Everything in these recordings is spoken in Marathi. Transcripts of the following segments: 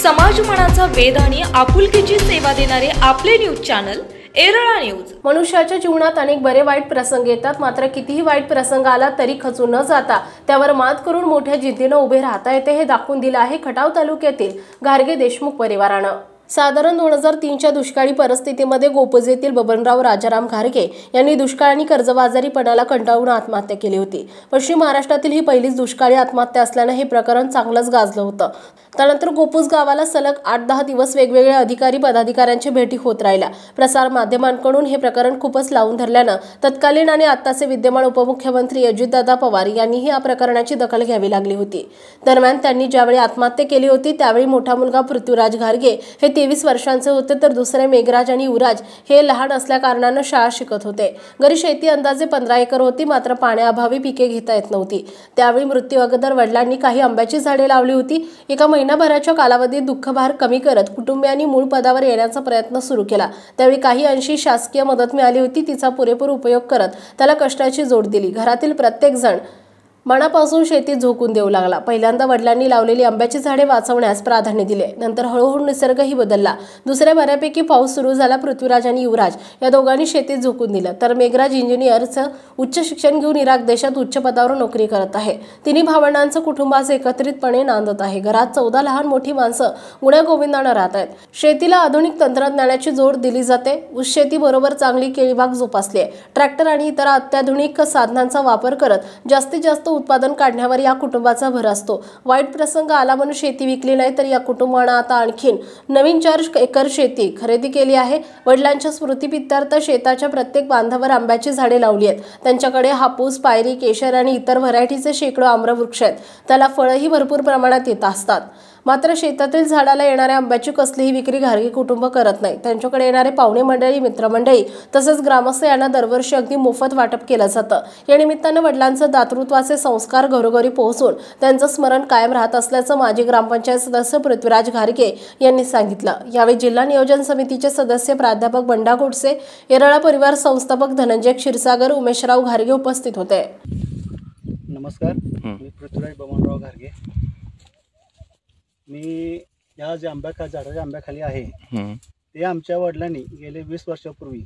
समाजमनाचा वेध आणि आपुलकीची सेवा देणारे आपले न्यूज चॅनल एरळा न्यूज। मनुष्याच्या जीवनात अनेक बरे वाईट प्रसंग येतात, मात्र कितीही वाईट प्रसंग आला तरी खचून न जाता त्यावर मात करून मोठ्या जिद्दीने उभे राहता येते हे दाखवून दिले आहे खटाव तालुक्यातील घारगे देशमुख परिवारानं। साधारण 2003च्या दुष्काळी परिस्थितीमध्ये गोपज येथील बबनराव राजाराम घारगे यांनी दुष्काळ आणि कर्जबाजारीपणाला कंटाळून आत्महत्या केली होती। पश्चिम महाराष्ट्रातील ही पहिलीच दुष्काळी आत्महत्या असल्याने हे प्रकरण चांगलंच गाजलं होतं। त्यानंतर गोपूज गावाला सलग 8-10 दिवस वेगवेगळे अधिकारी पदाधिकाऱ्यांची भेटी होत राहिल्या। प्रसार माध्यमांकडून हे प्रकरण खूपच लावून धरल्यानं तत्कालीन आणि आत्ताचे विद्यमान उपमुख्यमंत्री अजितदादा पवार यांनीही या प्रकरणाची दखल घ्यावी लागली होती। दरम्यान त्यांनी ज्यावेळी आत्महत्या केली होती त्यावेळी मोठा मुलगा पृथ्वीराज घारगे हे 23 वर्षांचे होते, तर दुसरे मेघराज आणि युवराज हे लहान असल्या कारणाने शाळा शिकत होते। घरी शेती अंदाजे 15 एकर होती, मात्र पाण्याअभावी पिके घेता येत नव्हती। त्यावेळी मृत्यू अगोदर वडिलांनी काही आंब्याची झाडे लावली होती। एका महिनाभराच्या कालावधीत दुःखभार कमी करत कुटुंबियांनी मूळ पदावर येण्याचा प्रयत्न सुरू केला। त्यावेळी काही अंशी शासकीय मदत मिळाली होती, तिचा पुरेपूर उपयोग करत त्याला कष्टाची जोड दिली। घरातील प्रत्येक जण मनापासून शेतीत झोकून देऊ लागला। पहिल्यांदा वडिलांनी लावलेली आंब्याची झाडे वाचवण्यास प्राधान्य दिले, नंतर हळूहळू निसर्गही बदलला। दुसऱ्या बऱ्यापैकी पाऊस सुरू झाला। पृथ्वीराज आणि युवराज या दोघांनी शेतीत झोकून दिलं, तर मेघराज इंजिनिअरचं उच्च शिक्षण घेऊन इराक देशात उच्च पदावर नोकरी करत आहे। तिन्ही भावंडांचं कुटुंब आज एकत्रितपणे नांदत आहे। घरात 14 लहान मोठी माणसं गुण्यागोविंदानं राहत आहेत। शेतीला आधुनिक तंत्रज्ञानाची जोड दिली जाते। ऊस शेती बरोबर चांगली केळीबाग जोपासली आहे। ट्रॅक्टर आणि इतर अत्याधुनिक साधनांचा वापर करत जास्तीत जास्त उत्पादन काढण्यावर या कुटुंबाचा भर असतो। वाईट प्रसंग आला म्हणून शेती विकली नाही, तर या कुटुंबानं आता आणखीन नवीन 4 एकर शेती खरेदी केली आहे। वडिलांच्या स्मृतिप्रित्यर्थ शेताच्या प्रत्येक बांधावर आंब्याची झाडे लावली आहेत। त्यांच्याकडे हापूस, पायरी, केशर आणि इतर व्हरायटीचे शेकडो आम्रवृक्ष आहेत। त्याला फळंही भरपूर प्रमाणात येत असतात। मात्र शेतातील झाडाला येणाऱ्या आंब्याची कसलीही विक्री घारगे कुटुंब करत नाही। त्यांच्याकडे येणारे पाहुणे मंडळी, मित्रमंडळी तसेच ग्रामस्थ यांना दरवर्षी अगदी मोफत वाटप केलं जातं। या निमित्तानं वडिलांचं दातृत्वाचे संस्कार घरोघरी पोहोचून त्यांचं स्मरण कायम राहत असल्याचं माजी ग्रामपंचायत सदस्य पृथ्वीराज घारगे यांनी सांगितलं। यावेळी जिल्हा नियोजन समितीचे सदस्य प्राध्यापक बंडा गोडसे, एरळा परिवार संस्थापक धनंजय क्षीरसागर, उमेशराव घारगे उपस्थित होते। नमस्कार, मी पृथ्वीराज बबनराव घारगे। मी या जे झाडाच्या आंब्याखाली आहे ते आमच्या वडिलांनी गेले 20 वर्षापूर्वी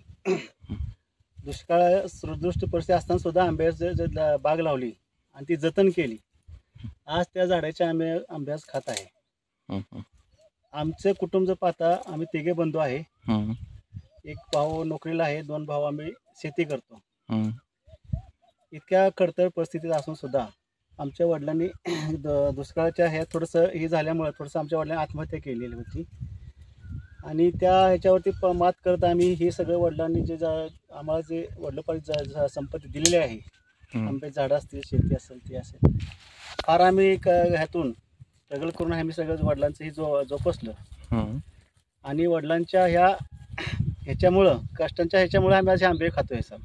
दुष्काळ सदृष्ट परिस्थिती असताना सुद्धा आंब्याची बाग लावली आणि ती जतन केली। आज त्या झाडाच्या आंब्यास खात आहे। आमचं कुटुंब जर पाहता आम्ही 3 बंधू आहे। एक भाऊ नोकरीला आहे, 2 भाऊ आम्ही शेती करतो। इतक्या खडतर परिस्थितीत असून सुद्धा आमच्या वडिलांनी दुष्काळाच्या ह्या थोडंसं हे झाल्यामुळे आमच्या वडिलांनी आत्महत्या केलेली होती आणि त्या ह्याच्यावरती मात करत आम्ही हे सगळं वडिलांनी जे आम्हाला जे वडिलोपार्जित संपत्ती दिलेली आहे, आंब्याची झाडं असतील, शेती असेल, ते असेल, फार आम्ही ह्यातून स्ट्रगल करून आम्ही सगळं वडिलांचं हे जोपासलं आणि वडिलांच्या ह्याच्यामुळं कष्टांच्या ह्याच्यामुळे आम्ही आज आंबे खातोय सर।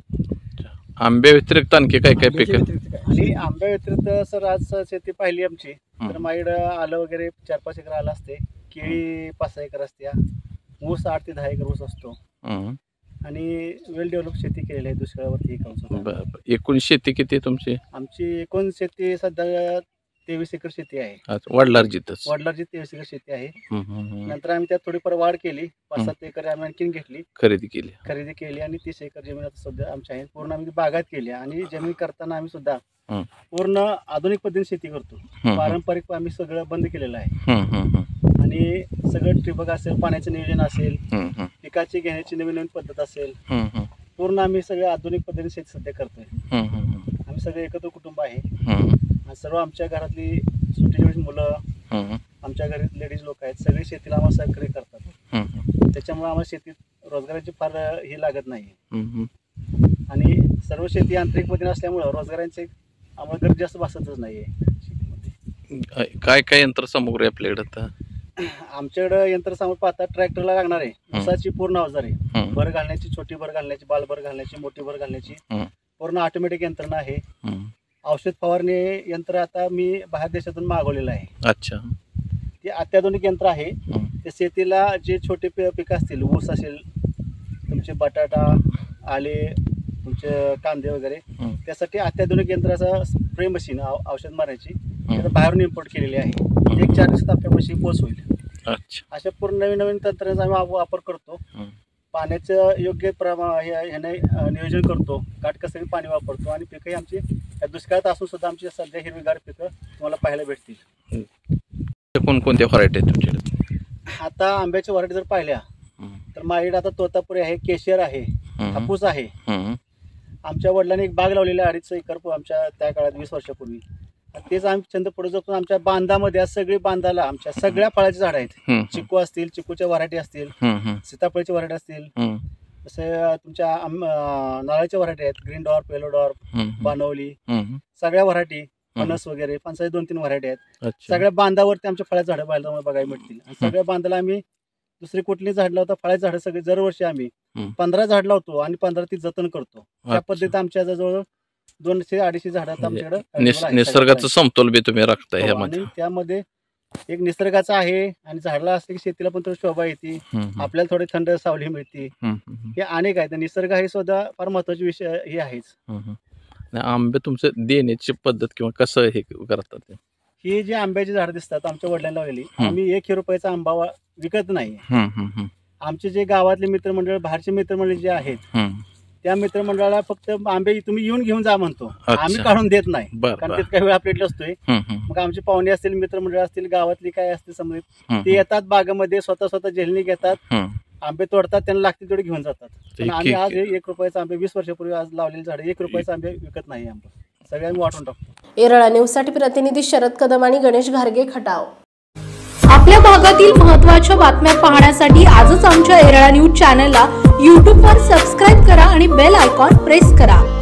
आंब्या व्यतिरिक्त आणखी काय काय पीक आणि आंब्या व्यतिरिक्त सर आज शेती पाहिली आमची तर माझ्याकडं आलं वगैरे 4-5 एकर आलं असते, केळी 5-6 एकर असते, ऊस 8 ते 10 एकर ऊस असतो आणि वेल डेव्हलप शेती केलेली आहे दुष्काळावरती करून। एकूण शेती किती तुमची? आमची एकूण शेती सध्या 23 एकर शेती आहे। वडिलांची 23 एकर शेती आहे। नंतर आम्ही त्यात थोडीफार वाढ केली, 5-7 एकर आम्ही आणखीन घेतली, खरेदी केली आणि 30 एकर जमीन आता सध्या आमची आहे। पूर्ण आम्ही बागायत केली आणि जमीन करताना आम्ही सुद्धा पूर्ण आधुनिक पद्धतीने शेती करतो। पारंपरिक आम्ही सगळं बंद केलेलं आहे आणि सगळं ठिबक असेल, पाण्याचं नियोजन असेल, पिकाची घेण्याची नवीन पद्धत असेल, पूर्ण आम्ही सगळं आधुनिक पद्धतीने शेती सध्या करतोय। आम्ही सगळे एकत्र कुटुंब आहे। सर्व आमच्या घरातली सुट्टी मुलं, आमच्या घरात लेडीज लोक आहेत, सगळे शेतीला आम्हाला सहकार्य करतात। त्याच्यामुळे आम्हाला शेतीत रोजगाराची फार हे लागत नाही आणि सर्व शेती यांत्रिक पद्धतीने असल्यामुळं रोजगारांचे आम्हाला गरज जास्त भासतच नाहीये शेतीमध्ये। काय काय यंत्रसामुग्री आपल्याकडे? आमच्याकडे यंत्रसामुग्री पाहता ट्रॅक्टरला लागणार आहे, ऊसाची पूर्ण अवजार आहे, भर घालण्याची, छोटी भर घालण्याची, बाल भर घालण्याची, मोठी भर घालण्याची पूर्ण ऑटोमॅटिक यंत्रणा आहे। औषध फवारणी यंत्र आता मी बाहेर देशातून मागवलेलं आहे। अच्छा, ते अत्याधुनिक यंत्र आहे। ते शेतीला जे छोटे पिकं असतील, ऊस असेल, तुमचे बटाटा, आले, तुमचे कांदे वगैरे, त्यासाठी अत्याधुनिक यंत्राचा स्प्रे मशीन औषध मारायची बाहेरून इम्पोर्ट केलेली आहे। एक 4 दिवसात आपल्या मशीन पोच होईल। अच्छा. अशा पूर्ण नवीन नवीन तंत्रज्ञानाचा आम्ही वापर करतो. पाण्याचं योग्य ह्याने नियोजन करतो, काटकसरी पाणी वापरतो आणि पिकंही आमची या दुष्काळात असून सुद्धा आमची सध्या हिरवीगार पिकं तुम्हाला पाहायला भेटतील. कोणकोणत्या व्हरायटी आहेत तुमच्याकडे? आता आंब्याच्या व्हरायटी जर पाहिल्या तर माझ्याकडे आता तोतापुरी आहे, केशर आहे, हापूस आहे. आमच्या वडिलांनी एक बाग लावलेली 2.5 एकर आमच्या त्या काळात 20 वर्षापूर्वी. तेच आम्ही छंद पुढे जातो. आमच्या बांधामध्ये आज सगळी बांधाला आमच्या सगळ्या फळाची झाडं आहेत. चिकू असतील, चिकूच्या व्हरायटी असतील, सीताफळची व्हरायटी असतील, जसे तुमच्या नारळाच्या व्हरायटी आहेत, green dwarf, yellow dwarf, Banavali, सगळ्या व्हरायटी, फणस वगैरे, फणसाची 2-3 व्हरायटी आहेत. सगळ्या बांधावरती आमच्या फळाची झाडं बघायला मिळतील. आणि सगळ्या बांधाला आम्ही दुसरी कुठली झाड लावतो, फळाची झाडं सगळी दरवर्षी आम्ही 15 झाड लावतो आणि 15 ती जतन करतो. त्या पद्धतीत आमच्या जवळ 200-250 झाडं आमच्याकडे. निसर्गाचं समतोल बी तुम्ही राखताय आणि त्यामध्ये एक निसर्गाचा आहे आणि झाडला असते की शेतीला पण थोडी शोभा येते, आपल्याला थोडी थंड सावली मिळते. हे अनेक आहेत. निसर्ग हे सुद्धा फार महत्वाचे विषय हे आहेच. आंबे तुमचं देण्याची पद्धत किंवा कसं हे करतात? ही जी आंब्याची झाडं दिसतात आमच्या वडिलांना लावलेली, आम्ही 1 रुपयाचा आंबा विकत नाही. आमचे जे गावातले मित्रमंडळ, बाहेरचे मित्रमंडळ जे आहेत त्या मित्रमंडळाला फक्त आंबे तुम्ही येऊन घेऊन जा म्हणतो, आम्ही काढून देत नाही. कारण तितका वेळ आपल्याकडे असतोय. मग आमचे पाहुणे असतील, मित्रमंडळ असतील, गावातली काय असतील समजा, ते येतात बागेमध्ये, स्वतः झेलणी घेतात, आंबे तोडतात, त्यांना लागतील तेवढे घेऊन जातात. पण आम्ही आज 1 रुपयाचा आंबे 20 वर्षापूर्वी आज लावलेले झाडे 1 रुपयाचा आंबे विकत नाही. आंबा सगळे आम्ही वाटून टाकतो. येरळा न्यूजसाठी प्रतिनिधी शरद कदम आणि गणेश घारगे, खटाव. आपल्या भागातील महत्त्वाच्या बातम्या पाहण्यासाठी आजच आमच्या येरळा न्यूज चॅनलला YouTube वर सबस्क्राईब करा आणि बेल आयकॉन प्रेस करा.